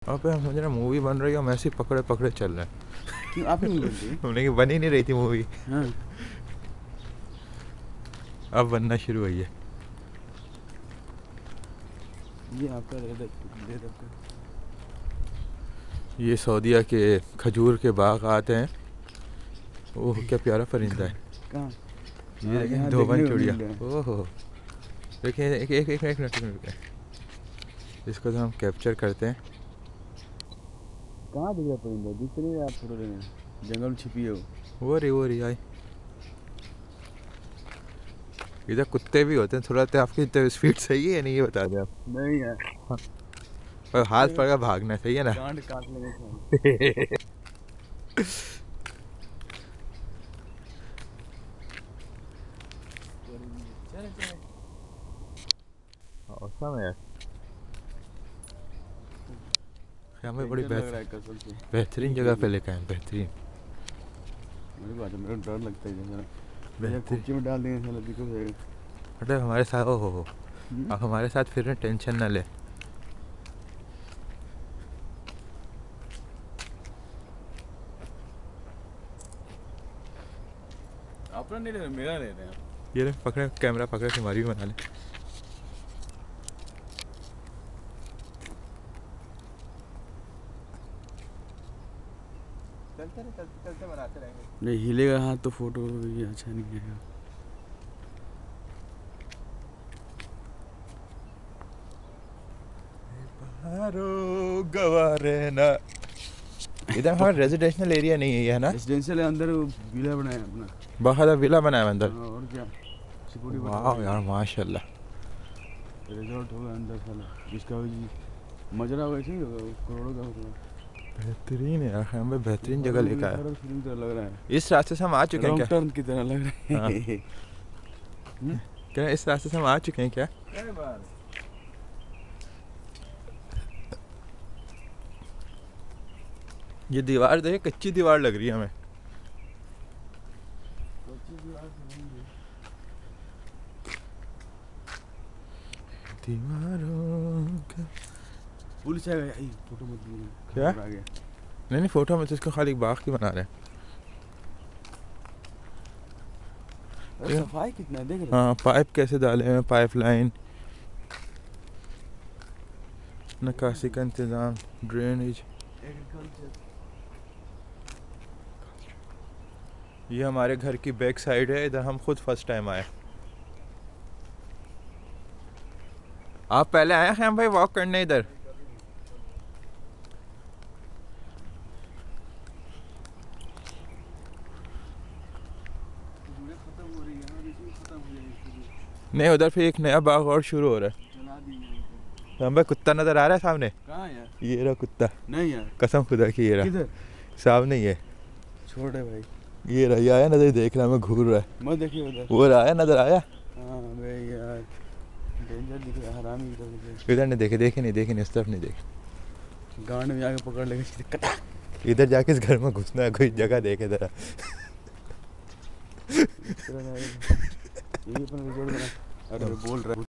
पे हम समझ रहे मूवी बन रही है, हम ऐसे ही पकड़े पकड़े चल रहे हैं। क्यों आपकी मूवी बनती है? हमने बन ही नहीं रही थी मूवी, हाँ अब बनना शुरू हुई है। ये आपका रेड आपका। ये सऊदीया के खजूर के बाग आते हैं। ओह क्या प्यारा परिंदा है। कहाँ? ये देखें यहाँ धोबन देखने को चिड़िया। मिल रहा है। ओहो देखिए एक एक एक एक मिनट रुकिए, इसको तो हम कैप्चर करते हैं। कहाँ दिख रहा है परिंदा? दिख तो नहीं रहा, आप फोटो ले रहे हैं। जंगल में छिपी है वो रही आई। इधर कुत्ते भी होते हैं थोड़ा, तो आपकी तो स्पीड सही है या नहीं ये बता दें आप। नहीं यार, और हाथ पकड़ कर भागना सही है ना। गांड काट लेंगे साले। औसम है। हमें बड़ी डेंजर लग रहा है कसम से। बेहतरीन जगह पे लेकर आए, बेहतरीन मेरे को डर लगता है जरा। बेहतरीन। कुर्सी में डाल देंगे साला, दिक्कत हो जाएगा। अरे हमारे साथ हो आप हमारे साथ फिर टेंशन ना ले। अपना नहीं ले रहे, मेरा ले रहे हैं। ये ले पकड़े, कैमरा पकड़े, तुम्हारी भी बना ले। चलते बनाते रहेंगे। नहीं हिलेगा हाथ तो फोटो भी अच्छा नहीं आएगा। गवारे ना। इधर हमारा रेजिडेंशियल एरिया नहीं है, है ना? रेजिडेंशियल अंदर विला बनाया अपना, बाहर विला बनाया है अंदर। और क्या सिक्योरिटी। वाह यार माशाल्लाह। रिजॉर्ट होगा अंदर साला, जिसका मजरा वैसे ही होगा, करोड़ों का होगा। बेहतरीन है यार, हमें बेहतरीन जगह लेकर आया। फिल्म तरह लग रहा है, इस रास्ते से हम आ चुके हैं क्या? टर्न की तरह लग रहा है। क्या इस रास्ते से हम आ चुके हैं क्या? ये दीवार देखिए, कच्ची दीवार लग रही है हमें। दीवारों का पुलिस आ गया, फोटो मत लीजिए। क्या? आ गया। नहीं फोटो में तो इसको खाली बाग की बना रहे हैं। सफाई कितना देख रहे? हाँ पाइप कैसे डाले हैं, पाइप लाइन, निकासी का इंतज़ाम, ड्रेनेज। ये हमारे घर की बैक साइड है, इधर हम खुद फर्स्ट टाइम आए। आप पहले आए हैं भाई वॉक करने इधर? नहीं उधर फिर एक नया बाग और शुरू हो रहा है। हम भाई कुत्ता नजर आ रहा है सामने? कहाँ यार? ये रहा कुत्ता। नहीं यार, कसम खुदा की ये रहा। किधर? सामने ही है। छोड़े भाई, ये रहा, ये आया नजर, देख रहा मैं घूर रहा है। मत देखिए उधर। वो रहा है, नजर आया। हाँ भाई यार, डेंजर दिख रहा है, हरामी इधर नहीं देखे, देखे नहीं इस तरफ नहीं देखे। गांड में आके पकड़ लेगा। इधर जाके इस घर में घुसना है, कोई जगह देखे जरा। ये अपन रिजॉर्ट बना। अरे बोल रहा है